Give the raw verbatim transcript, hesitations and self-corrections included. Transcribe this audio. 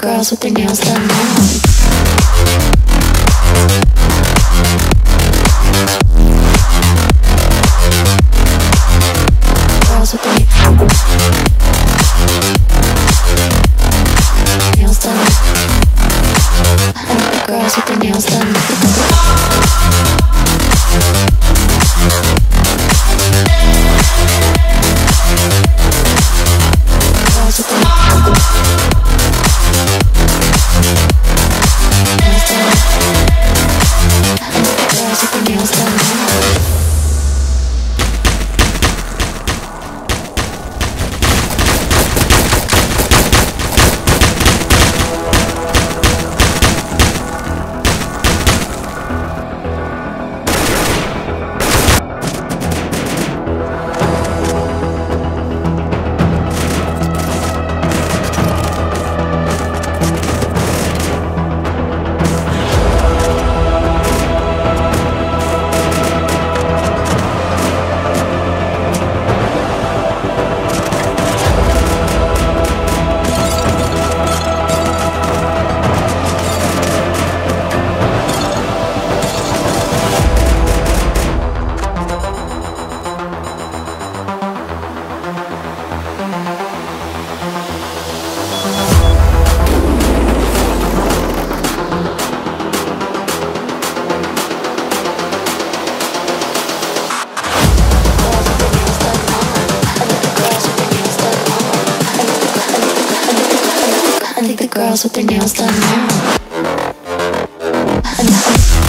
girls with their nails done now. Girls with their nails done. I like the girls with their nails done. Girls with their nails done. I think the girls with their nails done now.